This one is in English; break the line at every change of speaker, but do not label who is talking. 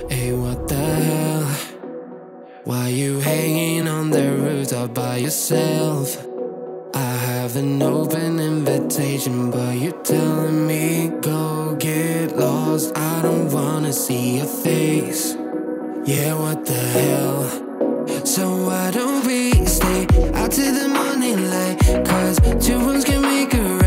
Hey, what the hell? Why you hanging on the rooftop by yourself? I have an open invitation, but you're telling me go get lost. I don't wanna see your face. Yeah, what the hell? So why don't we stay out till the morning light? 'Cause two wrongs can make a right.